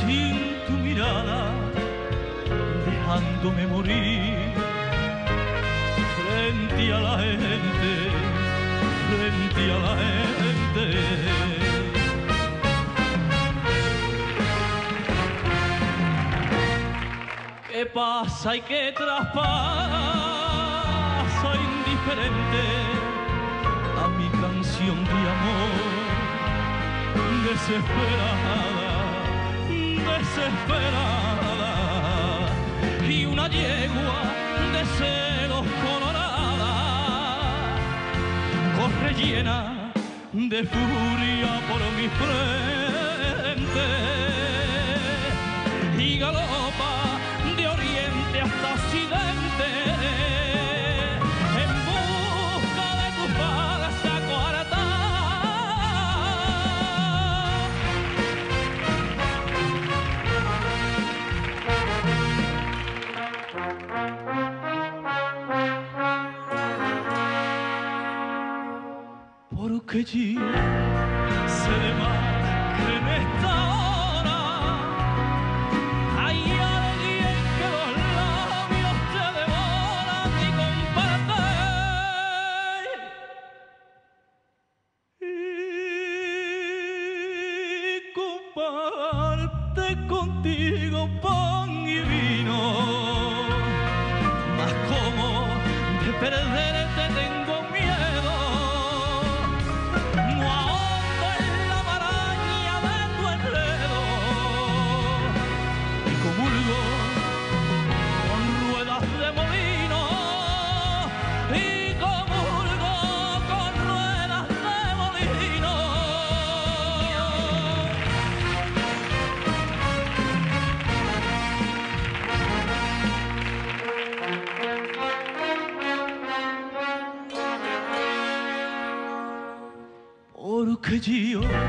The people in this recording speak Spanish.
sin tu mirada, dejándome morir frente a la gente, frente a la gente. ¿Qué pasa y qué traspasa indiferente a mi canción de amor? Desesperada, desesperada, y una yegua de celos colorada corre llena de furia por mi frente y galopa de oriente hasta occidente en busca de tu falsa coartada. Porque yo sé más que en esta hora hay alguien que los labios te devoran y comparte contigo pan y vino, mas como de perderte tengo miedo. No ahondo en la maraña de tu enredo y comulgo con ruedas de molino y comulgo con ruedas de molino. Porque yo